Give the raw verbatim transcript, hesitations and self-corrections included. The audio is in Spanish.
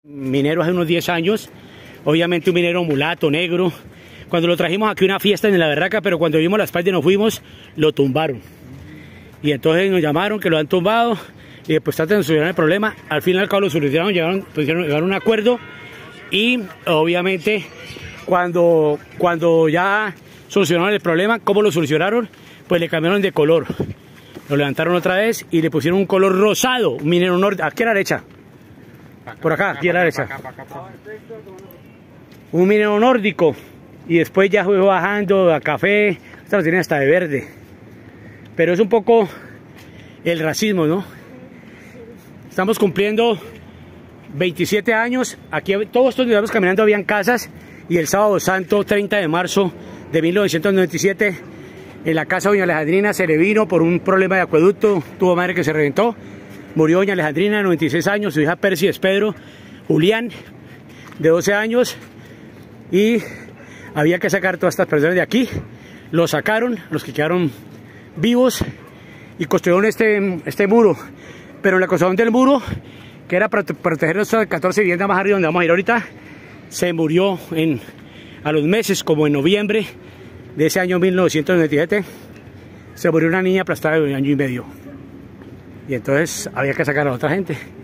Minero hace unos diez años, obviamente un minero mulato, negro. Cuando lo trajimos aquí a una fiesta en la Berraca, pero cuando vimos las partes y nos fuimos, lo tumbaron. Y entonces nos llamaron que lo han tumbado y después tratan de solucionar el problema. Al fin y al cabo lo solucionaron, llegaron, pusieron, llegaron a un acuerdo y obviamente cuando, cuando ya solucionaron el problema, ¿cómo lo solucionaron? Pues le cambiaron de color. Lo levantaron otra vez y le pusieron un color rosado, un minero nórdico, aquí a la derecha. Por acá, aquí a la derecha. Un minero nórdico. Y después ya fue bajando a café. Esta lo tienen hasta de verde. Pero es un poco el racismo, ¿no? Estamos cumpliendo veintisiete años. Aquí todos estos días caminando habían casas. Y el sábado santo, treinta de marzo de mil novecientos noventa y siete, en la casa de doña Alejandrina se le vino por un problema de acueducto. Tuvo madre que se reventó. Murió doña Alejandrina, de noventa y seis años, su hija Percy es Pedro, Julián, de doce años, y había que sacar todas estas personas de aquí. Lo sacaron, los que quedaron vivos, y construyeron este, este muro. Pero en la construcción del muro, que era para proteger las catorce viviendas más arriba donde vamos a ir ahorita, se murió en, a los meses, como en noviembre de ese año mil novecientos noventa y siete, se murió una niña aplastada de un año y medio. Y entonces había que sacar a otra gente.